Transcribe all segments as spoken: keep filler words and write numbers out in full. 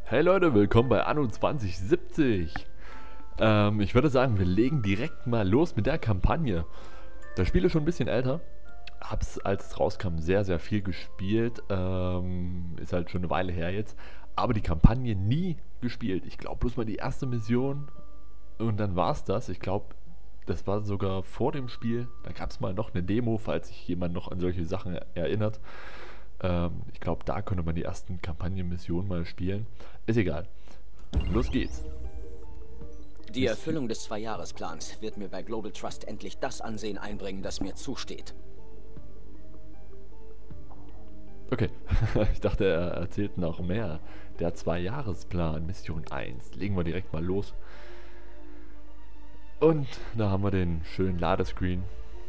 Hey Leute, willkommen bei Anno zwanzig siebzig. Ähm, ich würde sagen, wir legen direkt mal los mit der Kampagne. Das Spiel ist schon ein bisschen älter. Hab's, als es rauskam, sehr, sehr viel gespielt. Ähm, ist halt schon eine Weile her jetzt. Aber die Kampagne nie gespielt. Ich glaube bloß mal die erste Mission und dann war's das. Ich glaube, das war sogar vor dem Spiel. Da gab es mal noch eine Demo, falls sich jemand noch an solche Sachen erinnert. Ähm, ich glaube, da konnte man die ersten Kampagnenmissionen mal spielen. Ist egal. Los geht's. Die Erfüllung des Zwei-Jahres-Plans wird mir bei Global Trust endlich das Ansehen einbringen, das mir zusteht. Okay, ich dachte, er erzählt noch mehr. Der Zwei-Jahres-Plan, Mission eins. Legen wir direkt mal los. Und da haben wir den schönen Ladescreen.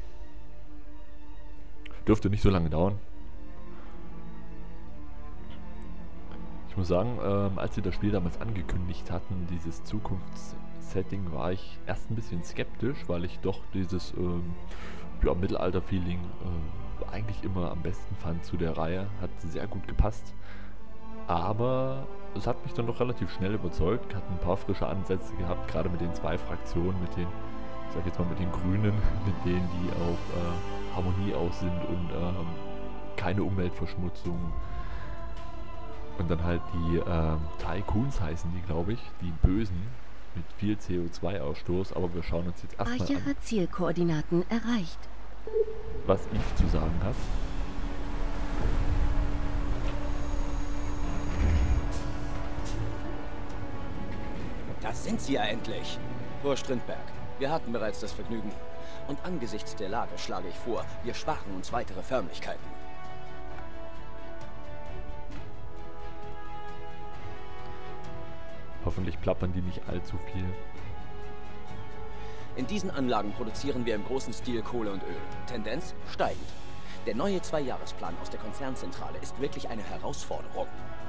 Dürfte nicht so lange dauern. Ich muss sagen, ähm, als sie das Spiel damals angekündigt hatten, dieses Zukunftssetting, war ich erst ein bisschen skeptisch, weil ich doch dieses ähm, ja, Mittelalter-Feeling äh, eigentlich immer am besten fand zu der Reihe. Hat sehr gut gepasst. Aber es hat mich dann doch relativ schnell überzeugt, hat ein paar frische Ansätze gehabt, gerade mit den zwei Fraktionen, mit den, ich sag jetzt mal mit den Grünen, mit denen, die auf äh, Harmonie aus sind und ähm, keine Umweltverschmutzung. Und dann halt die ähm, Tycoons heißen die, glaube ich, die Bösen mit viel C O zwei Ausstoß. Aber wir schauen uns jetzt erstmal Arche an, hat Zielkoordinaten erreicht. was Eve zu sagen hat. Da sind sie ja endlich. Frau Strindberg, wir hatten bereits das Vergnügen. Und angesichts der Lage schlage ich vor, wir sparen uns weitere Förmlichkeiten. Hoffentlich plappern die nicht allzu viel. In diesen Anlagen produzieren wir im großen Stil Kohle und Öl. Tendenz steigend. Der neue Zwei-Jahres-Plan aus der Konzernzentrale ist wirklich eine Herausforderung.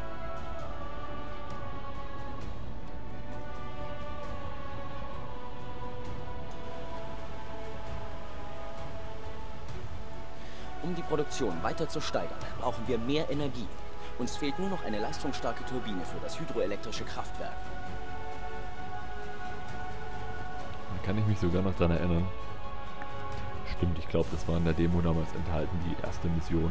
Um die Produktion weiter zu steigern, brauchen wir mehr Energie. Uns fehlt nur noch eine leistungsstarke Turbine für das hydroelektrische Kraftwerk. Da kann ich mich sogar noch dran erinnern. Stimmt, ich glaube, das war in der Demo damals enthalten, die erste Mission.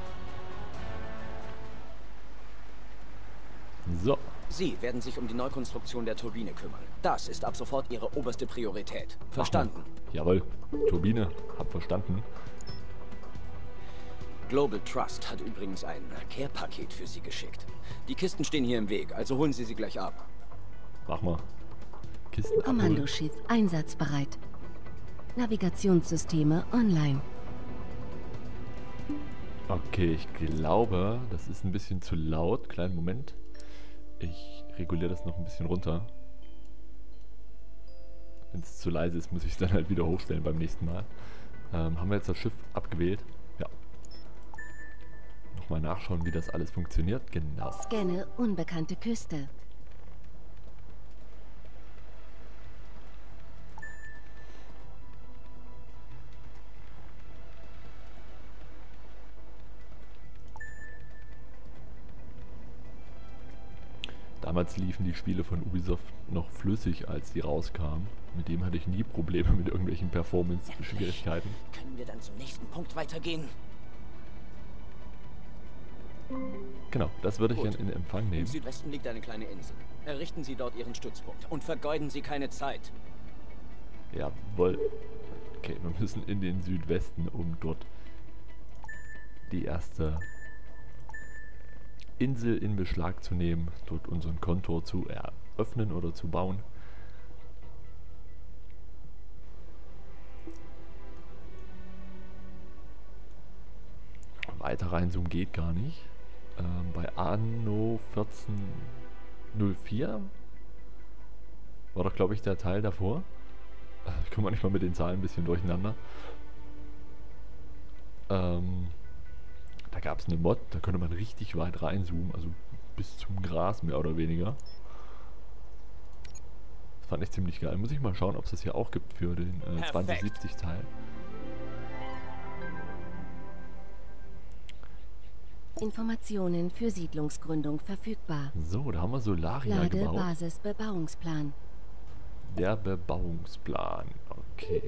So. Sie werden sich um die Neukonstruktion der Turbine kümmern. Das ist ab sofort Ihre oberste Priorität. Verstanden? Jawohl. Turbine. Hab verstanden. Global Trust hat übrigens ein Care-Paket für Sie geschickt. Die Kisten stehen hier im Weg, also holen Sie sie gleich ab. Mach mal. Kisten abholen. Kommandoschiff einsatzbereit. Navigationssysteme online. Okay, ich glaube, das ist ein bisschen zu laut. Kleinen Moment. Ich reguliere das noch ein bisschen runter. Wenn es zu leise ist, muss ich es dann halt wieder hochstellen beim nächsten Mal. Ähm, haben wir jetzt das Schiff abgewählt? Ja. Nochmal nachschauen, wie das alles funktioniert. Genau. Scanne unbekannte Küste. Damals liefen die Spiele von Ubisoft noch flüssig, als die rauskamen. Mit dem hatte ich nie Probleme mit irgendwelchen Performance-Schwierigkeiten. Können wir dann zum nächsten Punkt weitergehen? Genau, das würde ich Gut. dann in Empfang Im nehmen. Südwesten liegt eine kleine Insel. Errichten Sie dort Ihren Stützpunkt und vergeuden Sie keine Zeit. Jawohl. Okay, wir müssen in den Südwesten, um dort die erste Insel in Beschlag zu nehmen, dort unseren Kontor zu eröffnen oder zu bauen. Weiter reinzoomen geht gar nicht. Ähm, bei Anno vierzehn null vier war doch, glaube ich, der Teil davor. Ich komme manchmal mit den Zahlen ein bisschen durcheinander. Ähm, da gab es eine Mod, da konnte man richtig weit reinzoomen, also bis zum Gras mehr oder weniger. Das fand ich ziemlich geil. Muss ich mal schauen, ob es das hier auch gibt für den äh, zwanzig siebzig Teil. Informationen für Siedlungsgründung verfügbar. So, da haben wir Solaria Lade gebaut. Basisbebauungsplan. Der Bebauungsplan. Okay.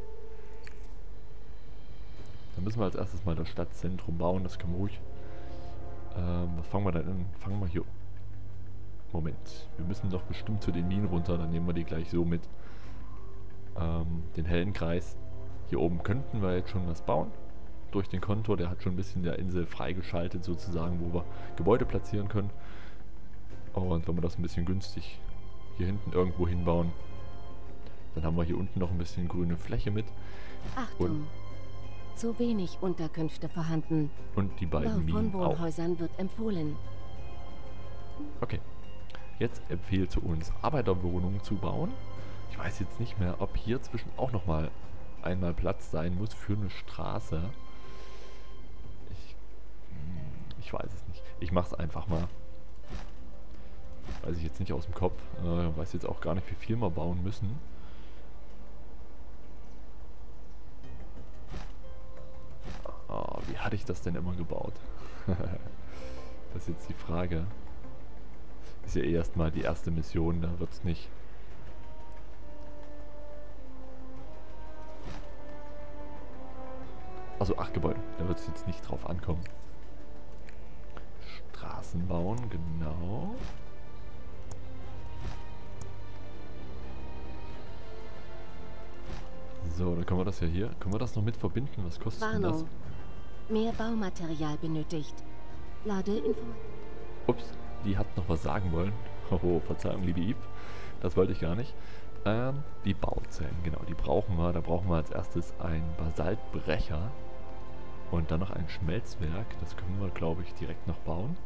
Dann müssen wir als erstes mal das Stadtzentrum bauen. Das können wir ruhig. Ähm, was fangen wir da an? Fangen wir hier. Moment. Wir müssen doch bestimmt zu den Minen runter. Dann nehmen wir die gleich so mit. Ähm, den hellen Kreis. Hier oben könnten wir jetzt schon was bauen. Durch den Kontur. Der hat schon ein bisschen der Insel freigeschaltet, sozusagen, wo wir Gebäude platzieren können. Und wenn wir das ein bisschen günstig hier hinten irgendwo hinbauen, dann haben wir hier unten noch ein bisschen grüne Fläche mit. Achtung! Und, zu wenig Unterkünfte vorhanden. und die beiden Bau von Minen auch. Wohnhäusern wird empfohlen. Okay. Jetzt empfiehlt zu uns, Arbeiterwohnungen zu bauen. Ich weiß jetzt nicht mehr, ob hier zwischen auch nochmal einmal Platz sein muss für eine Straße. Ich, ich weiß es nicht. Ich mache es einfach mal. Weiß ich jetzt nicht aus dem Kopf. Äh, weiß jetzt auch gar nicht, wie viel wir bauen müssen. Oh, wie hatte ich das denn immer gebaut? Das ist jetzt die Frage. Ist ja eh erstmal die erste Mission, da wird es nicht. Also acht Gebäude, da wird es jetzt nicht drauf ankommen. Straßen bauen, genau. So, dann können wir das ja hier. Können wir das noch mit verbinden? Was kostet denn das? Warnung. Mehr Baumaterial benötigt. Lade Informationen. Ups, die hat noch was sagen wollen. Oh, Verzeihung, liebe Yves. Das wollte ich gar nicht. Ähm, die Bauzellen, genau, die brauchen wir. Da brauchen wir als erstes einen Basaltbrecher. Und dann noch ein Schmelzwerk. Das können wir, glaube ich, direkt noch bauen.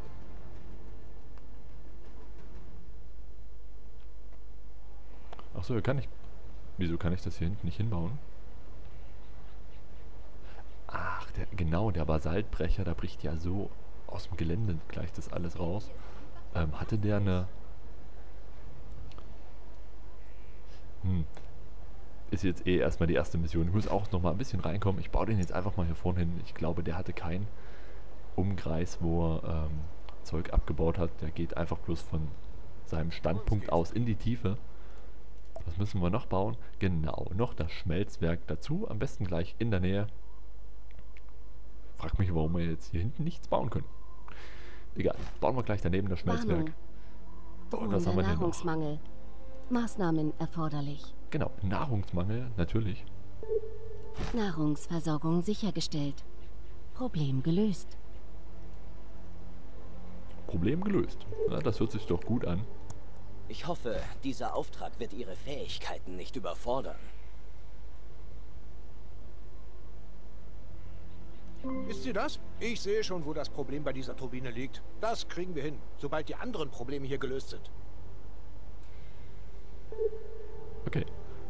Achso, hier kann ich... Wieso kann ich das hier hinten nicht hinbauen? Ach, der, genau, der Basaltbrecher, da bricht ja so aus dem Gelände gleich das alles raus. Ähm, hatte der eine... Hm. Ist jetzt eh erstmal die erste Mission. Ich muss auch noch mal ein bisschen reinkommen. Ich baue den jetzt einfach mal hier vorne hin. Ich glaube, der hatte keinen Umkreis, wo er ähm, Zeug abgebaut hat. Der geht einfach bloß von seinem Standpunkt aus in die Tiefe. Was müssen wir noch bauen? Genau, noch das Schmelzwerk dazu. Am besten gleich in der Nähe. Frag mich, warum wir jetzt hier hinten nichts bauen können. Egal, bauen wir gleich daneben das Schmelzwerk. Warnung. Und was haben wir denn noch? Nahrungsmangel. Maßnahmen erforderlich. Genau, Nahrungsmangel, natürlich. Nahrungsversorgung sichergestellt. Problem gelöst. Problem gelöst. Na, das hört sich doch gut an. Ich hoffe, dieser Auftrag wird Ihre Fähigkeiten nicht überfordern. Ist sie das? Ich sehe schon, wo das Problem bei dieser Turbine liegt. Das kriegen wir hin, sobald die anderen Probleme hier gelöst sind. Okay.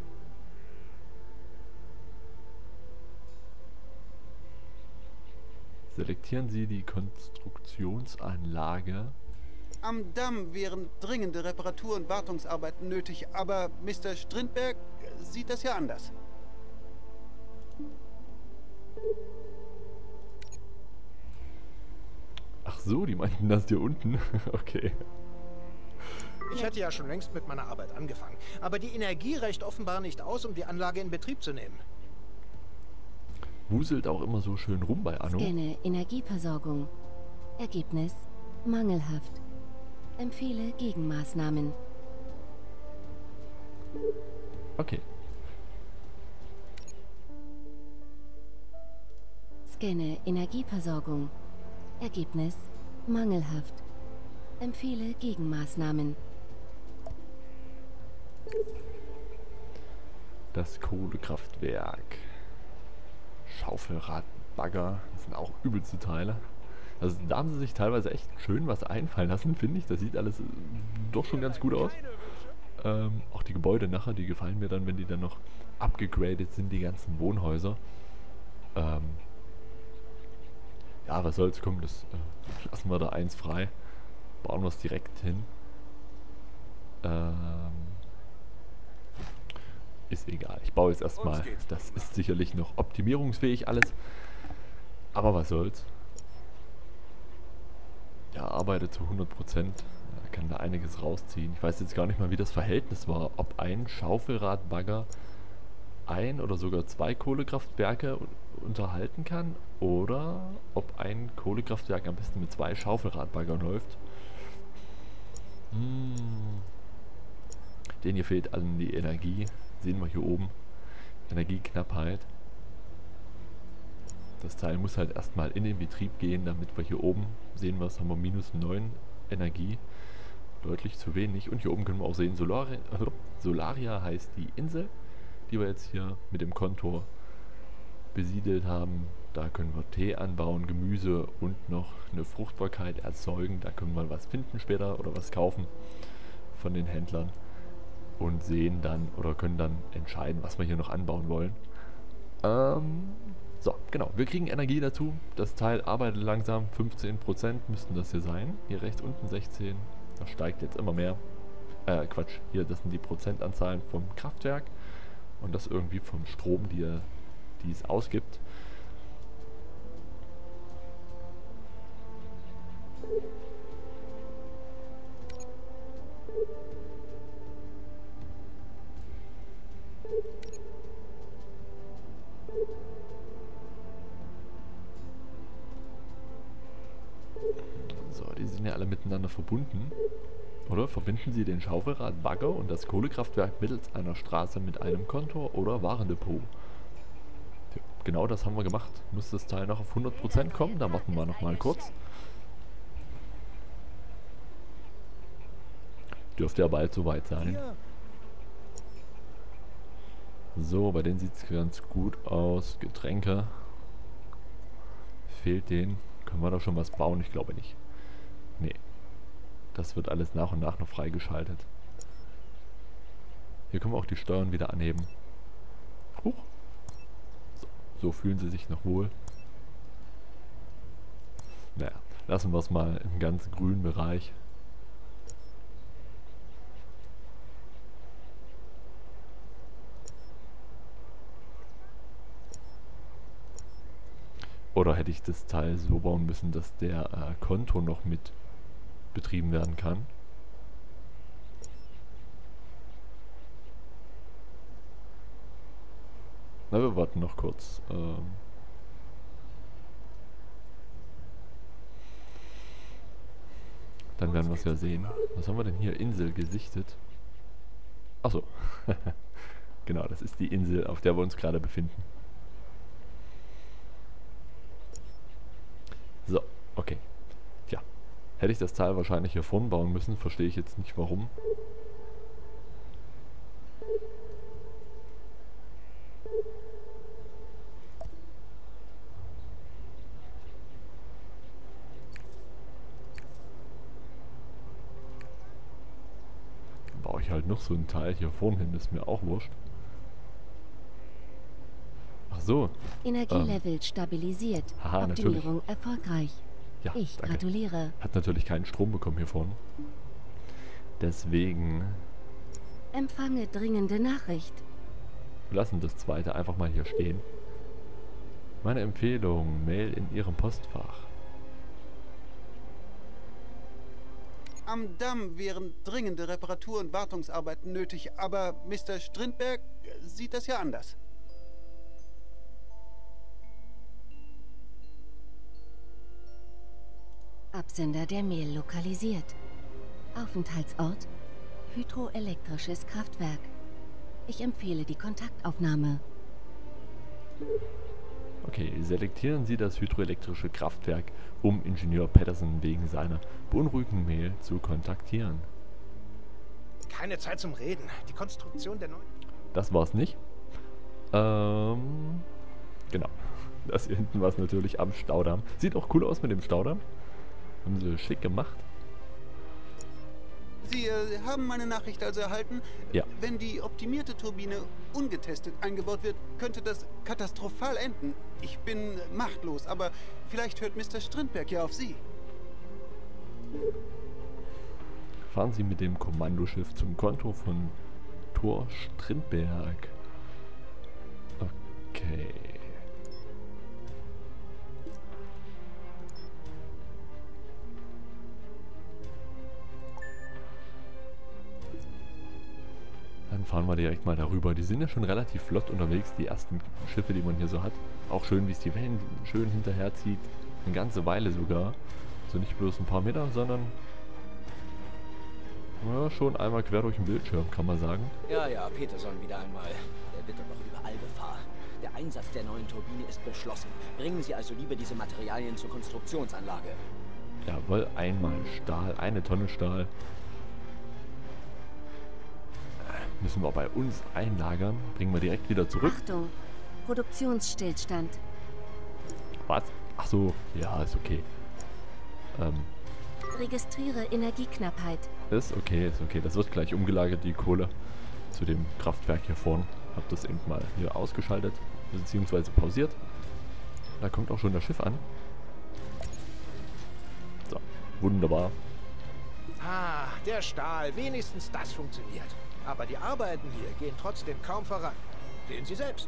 Selektieren Sie die Konstruktionsanlage. Am Damm wären dringende Reparatur- und Wartungsarbeiten nötig, aber Mister Strindberg sieht das ja anders. Ach so, die meinten das hier unten. Okay. Ich hätte ja schon längst mit meiner Arbeit angefangen, aber die Energie reicht offenbar nicht aus, um die Anlage in Betrieb zu nehmen. Wuselt auch immer so schön rum bei Anno. Scanne Energieversorgung. Ergebnis mangelhaft. Empfehle Gegenmaßnahmen. Okay. Scanne Energieversorgung. Ergebnis mangelhaft. Empfehle Gegenmaßnahmen. Das Kohlekraftwerk. Schaufelrad, Bagger. Das sind auch übelste Teile. Also da haben sie sich teilweise echt schön was einfallen lassen, finde ich. Das sieht alles äh, doch schon ganz gut aus. Ähm, auch die Gebäude nachher, die gefallen mir dann, wenn die dann noch abgegradet sind, die ganzen Wohnhäuser. Ähm, ja, was soll's, komm, das äh, lassen wir da eins frei. Bauen wir es direkt hin. Ähm, ist egal. Ich baue jetzt erstmal. Das ist sicherlich noch optimierungsfähig alles. Aber was soll's. ja, arbeitet zu hundert Prozent. Er kann da einiges rausziehen. Ich weiß jetzt gar nicht mal, wie das Verhältnis war. Ob ein Schaufelradbagger ein oder sogar zwei Kohlekraftwerke unterhalten kann oder ob ein Kohlekraftwerk am besten mit zwei Schaufelradbaggern läuft. Hm. Den hier fehlt allen die Energie. Sehen wir hier oben. Energieknappheit. Das Teil muss halt erstmal in den Betrieb gehen, damit wir hier oben sehen, was haben wir, minus neun Energie. Deutlich zu wenig. Und hier oben können wir auch sehen, Solaria, Solaria heißt die Insel, die wir jetzt hier mit dem Kontor besiedelt haben. Da können wir Tee anbauen, Gemüse und noch eine Fruchtbarkeit erzeugen. Da können wir was finden später oder was kaufen von den Händlern und sehen dann oder können dann entscheiden, was wir hier noch anbauen wollen. Ähm, so, genau. Wir kriegen Energie dazu. Das Teil arbeitet langsam. fünfzehn Prozent müssten das hier sein. Hier rechts unten sechzehn. Das steigt jetzt immer mehr. Äh, Quatsch. Hier, das sind die Prozentanzahlen vom Kraftwerk. Und das irgendwie vom Strom, die, er, die es ausgibt. So, die sind ja alle miteinander verbunden. Oder verbinden Sie den Schaufelradbagger und das Kohlekraftwerk mittels einer Straße mit einem Kontor oder Warendepot. Ja, genau das haben wir gemacht. Muss das Teil noch auf hundert Prozent kommen? Da warten wir noch mal kurz. Dürfte ja bald soweit sein. So, bei denen sieht es ganz gut aus. Getränke. Fehlt denen. Können wir da schon was bauen? Ich glaube nicht. Nee. Das wird alles nach und nach noch freigeschaltet. Hier können wir auch die Steuern wieder anheben. Huch. So, so fühlen sie sich noch wohl. Naja, lassen wir es mal im ganz grünen Bereich. Oder hätte ich das Teil so bauen müssen, dass der äh, Konto noch mit betrieben werden kann. Na, wir warten noch kurz. Ähm Dann werden wir es ja sehen. Was haben wir denn hier? Insel gesichtet. Achso. Genau, das ist die Insel, auf der wir uns gerade befinden. So, okay. Tja. Hätte ich das Teil wahrscheinlich hier vorn bauen müssen, verstehe ich jetzt nicht warum. Dann baue ich halt noch so ein Teil hier vorn hin, ist mir auch wurscht. Ach so. Energielevel ähm. stabilisiert. Haha, Optimierung natürlich. erfolgreich. Ja, ich danke. gratuliere. Hat natürlich keinen Strom bekommen hier vorne. Deswegen Empfange dringende Nachricht. wir lassen das zweite einfach mal hier stehen. Meine Empfehlung, Mail in Ihrem Postfach. Am Damm wären dringende Reparatur- und Wartungsarbeiten nötig, aber Mister Strindberg sieht das ja anders. Absender der Mail lokalisiert. Aufenthaltsort: hydroelektrisches Kraftwerk. Ich empfehle die Kontaktaufnahme. Okay, selektieren Sie das hydroelektrische Kraftwerk, um Ingenieur Patterson wegen seiner beunruhigenden Mail zu kontaktieren. Keine Zeit zum Reden. Die Konstruktion der neuen... Das war's nicht. Ähm, genau. Das hier hinten war es natürlich am Staudamm. Sieht auch cool aus mit dem Staudamm. Haben sie schick gemacht. Sie äh, haben meine Nachricht also erhalten? Ja. Wenn die optimierte Turbine ungetestet eingebaut wird, könnte das katastrophal enden. Ich bin machtlos, aber vielleicht hört Mister Strindberg ja auf Sie. Fahren Sie mit dem Kommandoschiff zum Konto von Thor Strindberg. Okay. fahren wir direkt mal darüber. Die sind ja schon relativ flott unterwegs, die ersten Schiffe, die man hier so hat. Auch schön, wie es die Wellen schön hinterherzieht. Eine ganze Weile sogar. Also nicht bloß ein paar Meter, sondern ja, schon einmal quer durch den Bildschirm, kann man sagen. Ja, ja, Peterson wieder einmal. Der wittert doch überall Gefahr. Der Einsatz der neuen Turbine ist beschlossen. Bringen Sie also lieber diese Materialien zur Konstruktionsanlage. Jawohl, einmal Stahl, eine Tonne Stahl. Müssen wir bei uns einlagern. Bringen wir direkt wieder zurück. Achtung, Produktionsstillstand. Was? Ach so, ja, ist okay. Ähm, Registriere Energieknappheit. ist okay, ist okay. Das wird gleich umgelagert, die Kohle, zu dem Kraftwerk hier vorne. Hab das eben mal hier ausgeschaltet, beziehungsweise pausiert. Da kommt auch schon das Schiff an. So, wunderbar. Ah, der Stahl. Wenigstens das funktioniert. Aber die Arbeiten hier gehen trotzdem kaum voran. Sehen Sie selbst.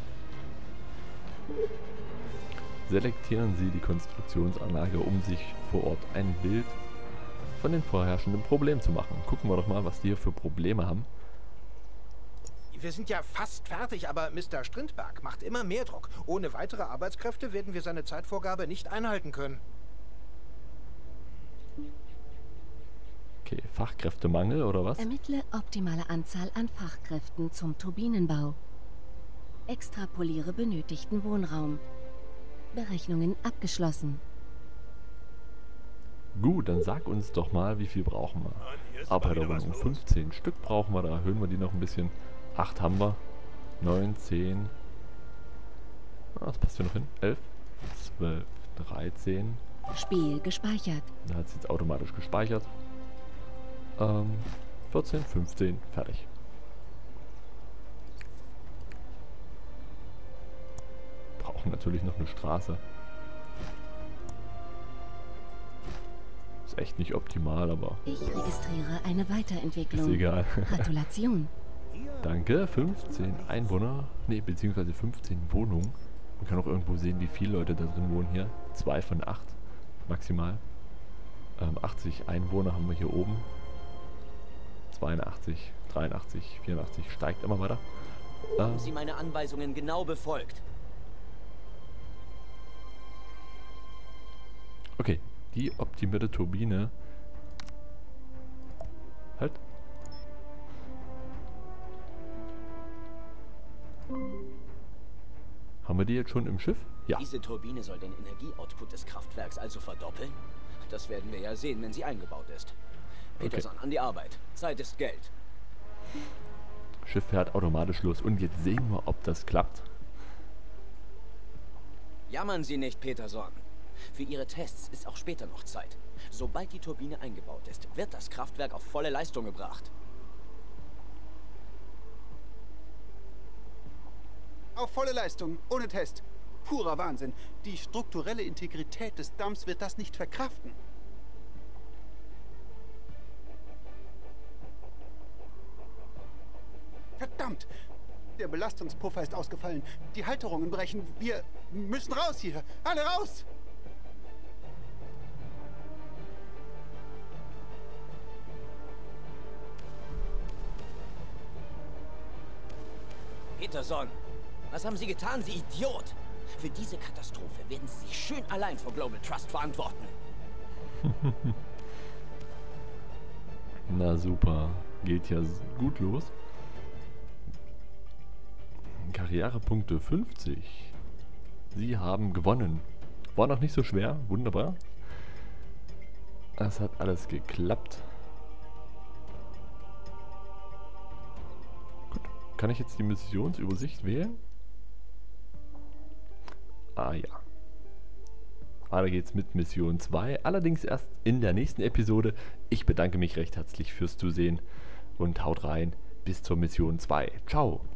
Selektieren Sie die Konstruktionsanlage, um sich vor Ort ein Bild von den vorherrschenden Problemen zu machen. Gucken wir doch mal, was die hier für Probleme haben. Wir sind ja fast fertig, aber Mister Strindberg macht immer mehr Druck. Ohne weitere Arbeitskräfte werden wir seine Zeitvorgabe nicht einhalten können. Okay, Fachkräftemangel oder was? Ermittle optimale Anzahl an Fachkräften zum Turbinenbau. Extrapoliere benötigten Wohnraum. Berechnungen abgeschlossen. Gut, dann sag uns doch mal, wie viel brauchen wir. Arbeiterwohnung fünfzehn Stück brauchen wir, da erhöhen wir die noch ein bisschen. acht haben wir. neun, zehn. Ah, das passt hier noch hin. elf, zwölf, dreizehn. Spiel gespeichert. Da hat es jetzt automatisch gespeichert. Ähm, vierzehn, fünfzehn, fertig. Brauchen natürlich noch eine Straße. Ist echt nicht optimal, aber Ich registriere eine Weiterentwicklung. ist egal. Gratulation. Danke, fünfzehn Einwohner, ne, beziehungsweise fünfzehn Wohnungen. Man kann auch irgendwo sehen, wie viele Leute da drin wohnen hier. zwei von acht maximal. Ähm, achtzig Einwohner haben wir hier oben. zweiundachtzig, dreiundachtzig, vierundachtzig, steigt immer weiter. Ähm, Haben Sie meine Anweisungen genau befolgt? okay, die optimierte Turbine. Halt. Haben wir die jetzt schon im Schiff? Ja. Diese Turbine soll den Energieoutput des Kraftwerks also verdoppeln? Das werden wir ja sehen, wenn sie eingebaut ist. Peterson, Okay. an die Arbeit. Zeit ist Geld. Schiff fährt automatisch los. Und jetzt sehen wir, ob das klappt. Jammern Sie nicht, Peterson. Für Ihre Tests ist auch später noch Zeit. Sobald die Turbine eingebaut ist, wird das Kraftwerk auf volle Leistung gebracht. Auf volle Leistung, ohne Test. Purer Wahnsinn. Die strukturelle Integrität des Damms wird das nicht verkraften. Verdammt! Der Belastungspuffer ist ausgefallen. Die Halterungen brechen. Wir müssen raus hier. Alle raus! Peterson, was haben Sie getan, Sie Idiot? Für diese Katastrophe werden Sie sich schön allein vor Global Trust verantworten. Na super. Geht ja gut los. Karrierepunkte fünfzig. Sie haben gewonnen. War noch nicht so schwer. Wunderbar. Es hat alles geklappt. Gut. Kann ich jetzt die Missionsübersicht wählen? Ah ja. Weiter geht's mit Mission zwei. Allerdings erst in der nächsten Episode. Ich bedanke mich recht herzlich fürs Zusehen und haut rein. Bis zur Mission zwei. Ciao.